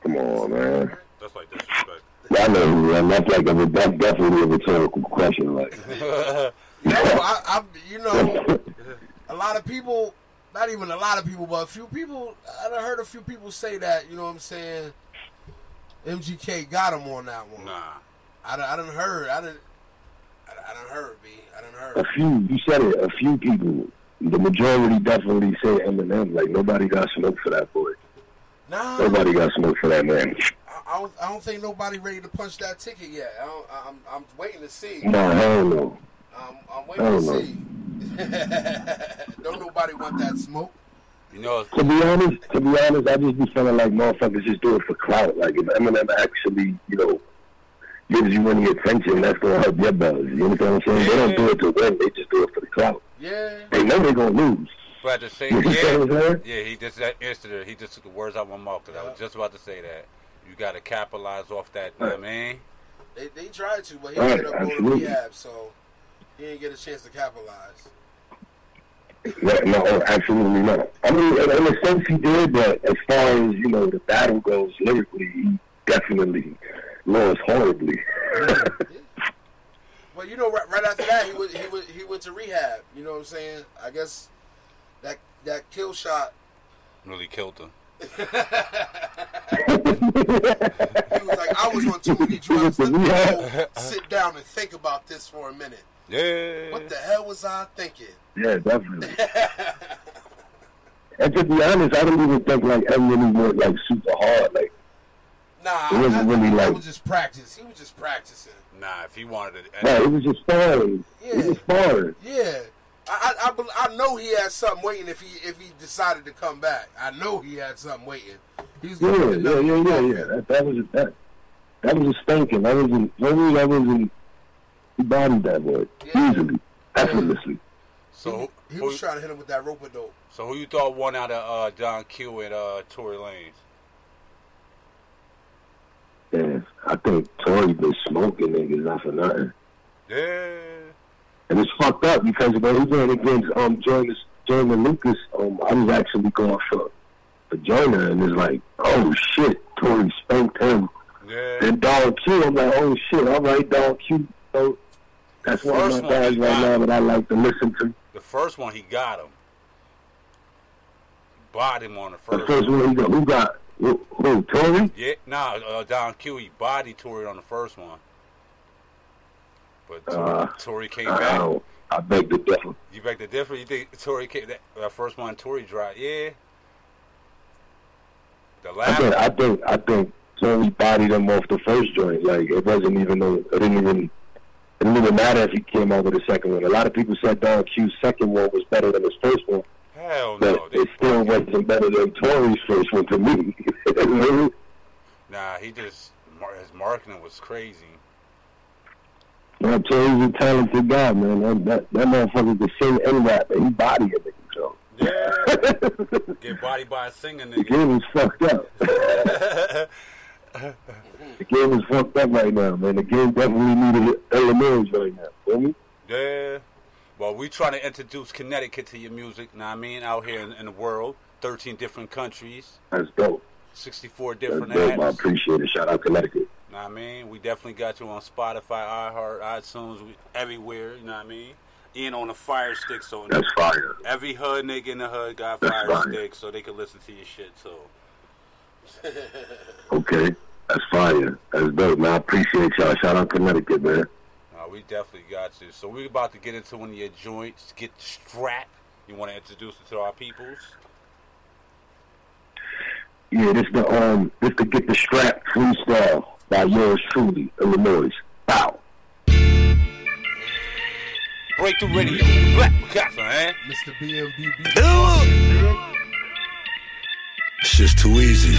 Come on, man. That's like disrespect. I know, man. That's definitely a rhetorical question. Like, a lot of people, not even a lot of people, but a few people, I done heard a few people say that, you know what I'm saying, MGK got him on that one. Nah. I done heard, B. I done heard. A few, you said it, a few people. The majority definitely say Eminem. Like, nobody got smoke for that boy. Nah. Nobody got smoke for that man. I don't think nobody ready to punch that ticket yet. I'm waiting to see. No, hell no. I'm waiting to see. Don't nobody want that smoke. You know, to be honest, I just be feeling like motherfuckers just do it for clout. Like, if Eminem actually, gives you any attention, that's gonna help your buzz. You know what I'm saying? Yeah. They don't do it to win; they just do it for the clout. Yeah. They know they're gonna lose. But at the same time, he just that instant. He just took the words out of my mouth because I was just about to say that. You got to capitalize off that, you know what I mean? They tried to, but he ended up going to rehab, so he didn't get a chance to capitalize. No, absolutely not. I mean, in a sense he did, but as far as, the battle goes lyrically, he definitely lost horribly. Well, right after that, he went to rehab. You know what I'm saying? I guess that kill shot really killed him. He was like, I was on too many drugs. Let me go sit down and think about this for a minute. Yeah. What the hell was I thinking? Yeah, definitely. And to be honest, I don't even think like Eminem worked like super hard. Like, nah, it wasn't really like. It was just practice. He was just practicing. Nah, if he wanted it. No, it was just sparring. Yeah. It was sparring. Yeah. I know he had something waiting if he decided to come back. I know he had something waiting. He's Yeah. That was a stinking. That wasn't. He bodied that boy easily, effortlessly. So he was trying to hit him with that rope-a-dope. So who you thought won out of Don Q and Tory Lanez? Yeah, I think Tory been smoking niggas not for nothing. Yeah. And it's fucked up because when he went against Joyner Lucas, I was actually going for Joyner, and it's like, oh shit, Tory spanked him. Yeah. And Don Q, I'm like, oh shit, all right, Don Q. So that's one of my guys right now that I like to listen to. The first one, he got him. He bodied him on the first. The first one, who got? Who? Tory? Yeah, Don Q. He bodied Tory on the first one. But Tory came back. I beg to differ. You beg to differ? You think Tory came that first one? Tory dried? Yeah. The last. I think Tory bodied him off the first joint. Like it didn't even matter if he came out with the second one. A lot of people said Don Q's second one was better than his first one. Hell but no. It still wasn't better than Tory's first one to me. Nah, his marketing was crazy. Man, Tory's a talented guy, man. That motherfucker can sing and rap, and he body a nigga, so. Yeah. Get bodied by a singer, nigga. The game is fucked up. The game is fucked up right now, man. The game definitely needed Illinois right now. Feel me? Yeah. Well, we trying to introduce Connecticut to your music, know what I mean? Out here in the world. 13 different countries. That's dope. 64 different That's dope. apps. I appreciate it. Shout out Connecticut. Know what I mean? We definitely got you on Spotify, iHeart, iTunes, everywhere, you know what I mean? And on a Fire Stick, so that's fire. Every hood nigga in the hood got Fire Stick, so they can listen to your shit, so. Okay. That's fire. That's dope, man. I appreciate y'all. Shout out Connecticut, man. We definitely got you. So we're about to get into one of your joints. Get the strap. You want to introduce it to our peoples? Yeah, this the Get the Strap freestyle by yours truly, Illinois. Bow. Breakthrough Radio, Black Picasso, man. Mr. BMBB. It's just too easy.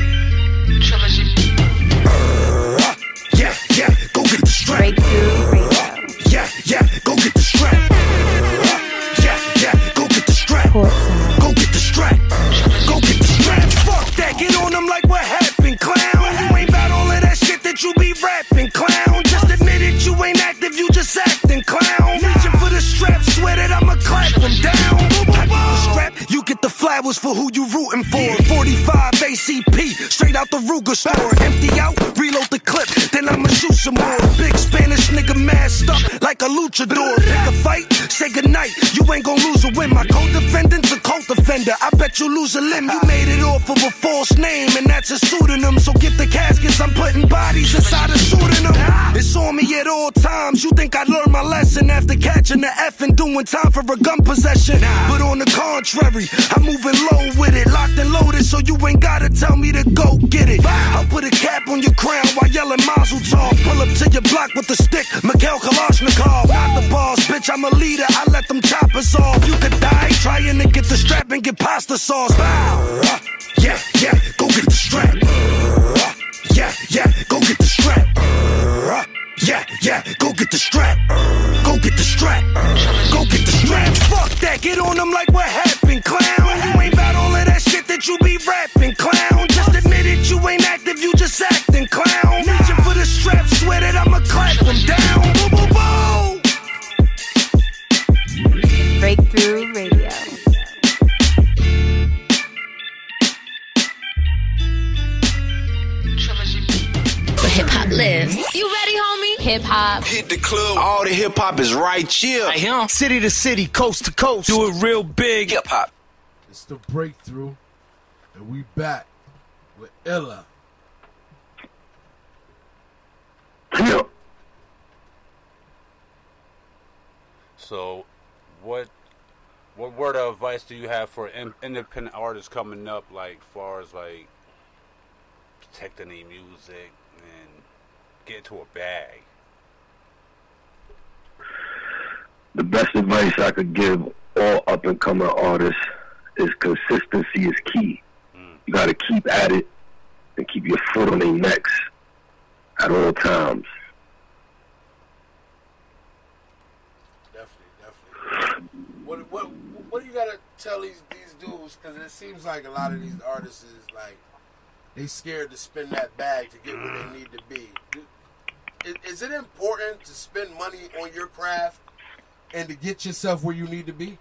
Yeah, go get the strap. Breakthrough Radio. Yeah, go get the strap. Yeah, go get the strap. Go get the strap. Go get the strap. Fuck that, get on them like what happened, clown. You ain't about all of that shit that you be rapping, clown. Just admit it, you ain't active, you just acting, clown. Reaching for the strap, swear that I'ma clap them down. I get the strap, you get the flat flowers for who you rooting for. 45 ACP, straight out the Ruger store. Empty out, reload the clip, then I'ma shoot some more. Big Spanish nigga masked up like a luchador. Pick a fight, say goodnight, you ain't gon' lose or win. My co-defendant's a cult defender, I bet you lose a limb. You made it off of a false name, and that's a pseudonym. So get the caskets, I'm putting bodies inside a shooting them. It's on me at all times, you think I learned my lesson after catching the F and doing time for a gun possession. But on the contrary, I'm moving low with it, locked and loaded, so you ain't gotta tell me to go get it. I'll put a cap on your crown while yelling Mazel Tov. Pull up to your block with a stick, Mikhail Kalashnikov. Not the boss, bitch, I'm a leader, I let them choppers off. You could die trying to get the strap and get pasta sauce. Yeah, yeah, go get the strap. Yeah, yeah, go get the strap. Yeah, yeah, go get the strap. Go get the strap. Go get the strap. Fuck that, get on them like what happened, clown. You ain't about all of that shit that you be rapping, clown. Just admit it, you ain't active, you just acting, clown. Reaching for the strap, swear that I'ma clap them down. Boom, boom, boom. Breakthrough Radio. Hip hop lives. You ready, homie? Hip hop. Hit the club. All the hip hop is right here. Right here. City to city, coast to coast. Do it real big. Hip hop. It's the breakthrough, and we back with Illa. Yeah. So, what word of advice do you have for independent artists coming up, like, far as like protecting their music and get into a bag? The best advice I could give all up-and-coming artists is consistency is key. You got to keep at it and keep your foot on their necks at all times. Definitely. What do you got to tell these dudes? Because it seems like a lot of these artists is like, they scared to spend that bag to get where they need to be. Is it important to spend money on your craft and to get yourself where you need to be?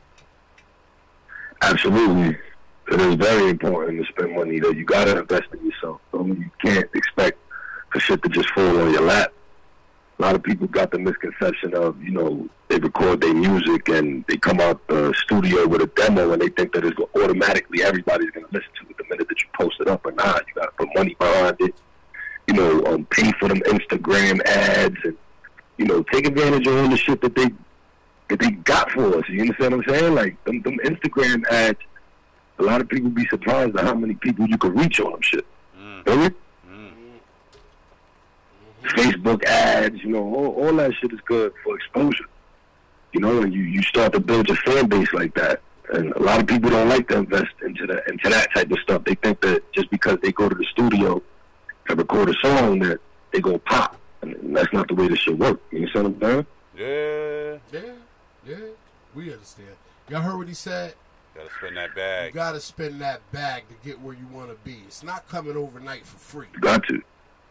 Absolutely. It is very important to spend money, though. You got to invest in yourself. You can't expect for shit to just fall on your lap. A lot of people got the misconception of, they record their music and they come out the studio with a demo and they think that it's automatically everybody's going to listen to it the minute that you post it up. But nah, you got to put money behind it. Pay for them Instagram ads and, take advantage of all the shit that they got for us. You understand what I'm saying? Like, them Instagram ads, a lot of people be surprised at how many people you can reach on them shit. Really? Facebook ads, all that shit is good for exposure. And you start to build your fan base like that. And a lot of people don't like to invest into that type of stuff. They think that just because they go to the studio and record a song that they gonna pop. And that's not the way this shit work. You understand what I'm saying? Yeah. We understand. Y'all heard what he said? Gotta spend that bag. You gotta spend that bag to get where you wanna be. It's not coming overnight for free. You got to,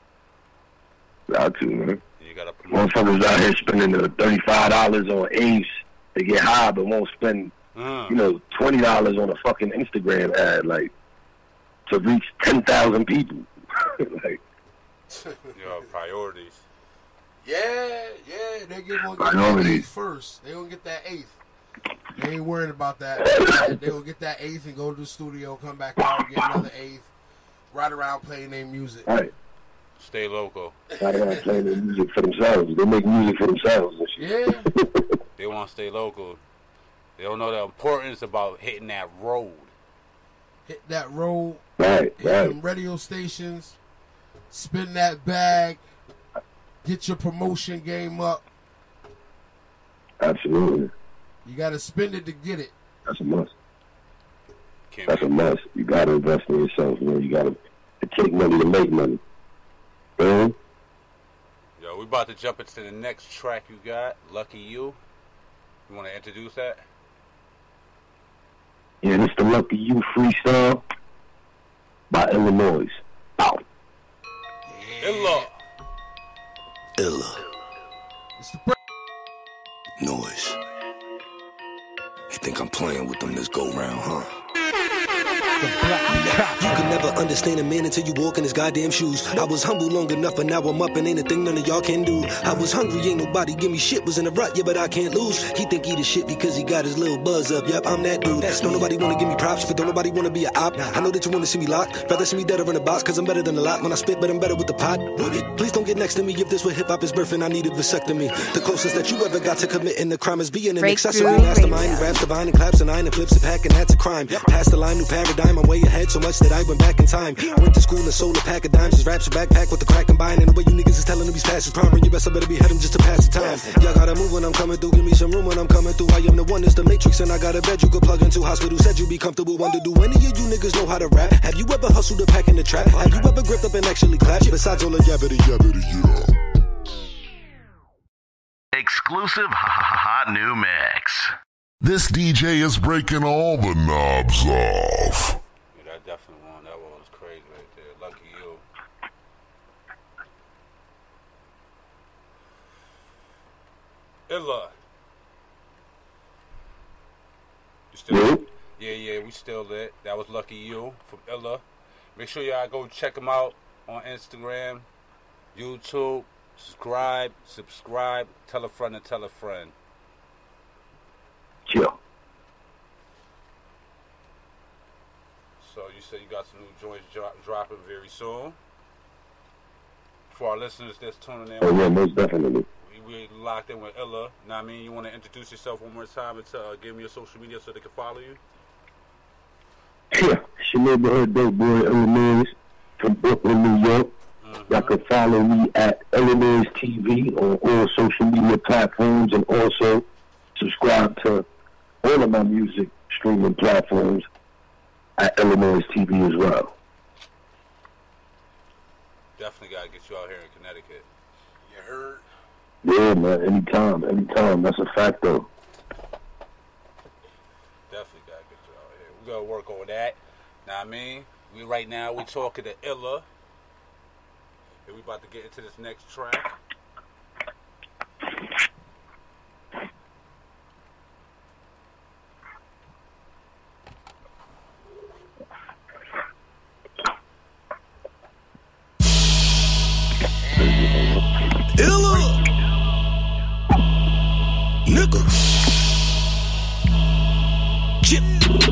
man. You gotta motherfuckers out here spending the $35 on Ace to get high, but won't spend, $20 on a fucking Instagram ad, like, to reach 10,000 people. Like, priorities. Yeah, they're gonna get that eighth first. They gonna get that eighth. They ain't worried about that. They gonna get that eighth and go to the studio, come back out and get another eighth, ride around playing their music. Right. Stay local. Ride around playing their music for themselves. They make music for themselves and shit. Yeah. They want to stay local. They don't know the importance about hitting that road. Hit that road. Right. Them radio stations. Spin that bag. Get your promotion game up. Absolutely. You got to spend it to get it. That's a must. That's a must. You got to invest in yourself, man. You got to take money to make money. Man. Yo, we about to jump into the next track you got, Lucky You. You want to introduce that? Yeah, this the Lucky You freestyle by Illinois. Out. Illa. It's the Noise. You think I'm playing with them this go round, huh? You can never understand a man until you walk in his goddamn shoes. I was humble long enough, but now I'm up and ain't a thing none of y'all can do. I was hungry, ain't nobody give me shit. Was in a rut, yeah, but I can't lose. He think he the shit because he got his little buzz up. Yep, I'm that dude. Don't nobody wanna give me props, but don't nobody wanna be a op. I know that you wanna see me locked. Rather see me dead or in a box, cause I'm better than a lot. When I spit, but I'm better with the pot. Please don't get next to me. If this were hip-hop is birthing, I need a vasectomy. The closest that you ever got to committing the crime is being an accessory. Mastermind, who raps the vine and claps a nine and flips a pack, and that's a crime. Past the line, new paradigm, I'm way ahead so much that I went back in time. Went to school and sold a pack of dimes. His raps a backpack with the crack combined. And the way you niggas is telling him he's past his prime. You best I better be heading just to pass the time. Y'all gotta move when I'm coming through. Give me some room when I'm coming through. I am the one, it's the matrix, and I got a bed you could plug into. Hospital said you be comfortable. Wonder, do any of you niggas know how to rap? Have you ever hustled a pack in the trap? Have you ever gripped up and actually clapped? Besides all the yabbity yabbity yeah. Exclusive hot new mix. This DJ is breaking all the knobs off. Yeah, that definitely one. That one was crazy right there. Lucky you. Illa. You still lit? Yeah, we still lit. That was Lucky You from Illa. Make sure y'all go check him out on Instagram, YouTube. Subscribe, tell a friend and tell a friend. Yeah. So you said you got some new joints dropping very soon. For our listeners that's tuning in. Oh yeah, most definitely. We locked in with Illa. Now, I mean, you want to introduce yourself one more time and give me your social media so they can follow you? Yeah, it's your neighborhood dope boy, Illinois, from Brooklyn, New York. Y'all can follow me at Illinois TV on all social media platforms, and also subscribe to all of my music streaming platforms at Illinois TV as well. Definitely got to get you out here in Connecticut. You heard? Yeah, man, anytime. That's a fact, though. Definitely got to get you out here. We're going to work on that. Now, I mean, right now we talking to Illa. And we about to get into this next track. Illa, nigga, chip.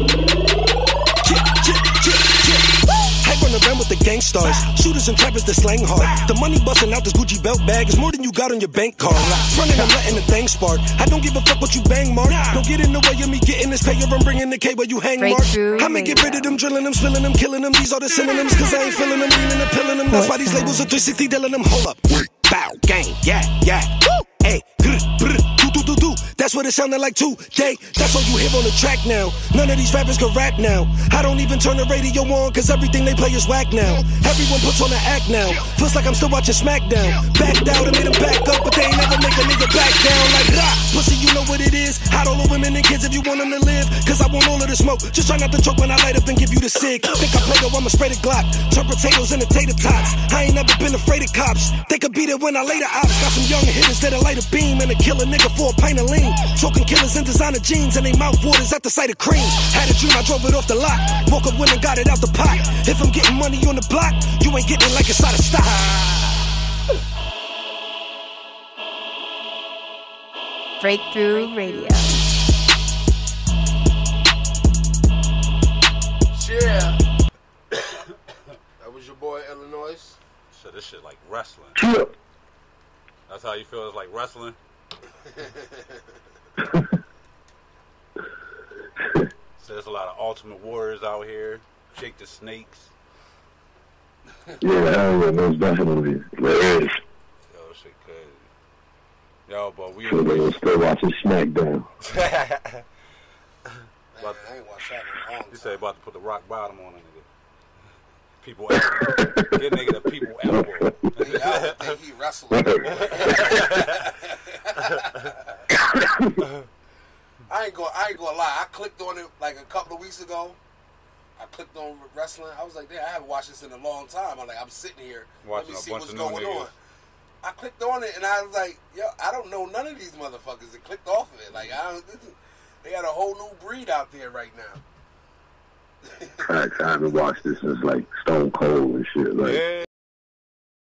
I run around with the gangsters, shooters and trappers that slang hard. The money busting out this Gucci belt bag is more than you got on your bank card. Running and letting the thing spark. I don't give a fuck what you bang, Mark. Don't get in the way of me getting this pay, or I'm bringing the K where you hang, Mark. I'ma get rid of them, drilling them, spilling them, killing them. These are the synonyms, cause I ain't feeling them, leaning and pilling them. That's why these labels are 360 dealing them. Hold up, wait, bow, gang, yeah, woo, hey, do. That's what it sounded like today. That's all you hear on the track now. None of these rappers can rap now. I don't even turn the radio on, cause everything they play is whack now. Everyone puts on an act now. Feels like I'm still watching SmackDown. Backed out and made them back up, but they ain't never make a nigga back down. Like, rah, pussy, you know what it is. Hot all the women and kids if you want them to live. Cause I want all of the smoke. Just try not to choke when I light up and give you the cig. Think I play though, I'ma spray the Glock. Turn potatoes into tater tots. I ain't never been afraid of cops. They could beat it when I lay the ops. Got some young hitters that'll light a beam and a kill a nigga for a pint of lean. Talking killers in designer jeans and they mouth waters at the sight of cream. Had a dream, I drove it off the lot. Woke up when I got it out the pot. If I'm getting money on the block, you ain't getting it like it's out of stock. Breakthrough Radio. Yeah. That was your boy, Illinois. So this shit like wrestling. Yeah. That's how you feel? It's like wrestling? So there's a lot of Ultimate Warriors out here. Jake the Snakes. Yeah, most definitely. There is. Yo, shit crazy. Yo, but we So still watching SmackDown. Man, I ain't watched that in a long time. You say about to put the rock bottom on a nigga. People elbow. Get nigga the people elbow. I think he wrestling. I ain't gonna lie. I clicked on it like a couple of weeks ago. I clicked on wrestling. I was like, damn, I haven't watched this in a long time. I'm sitting here. Let me see what's going on. I clicked on it and I was like, yo, I don't know none of these motherfuckers that clicked off of it. Like, they got a whole new breed out there right now. Facts. I haven't watched this since like Stone Cold and shit. Like, yeah.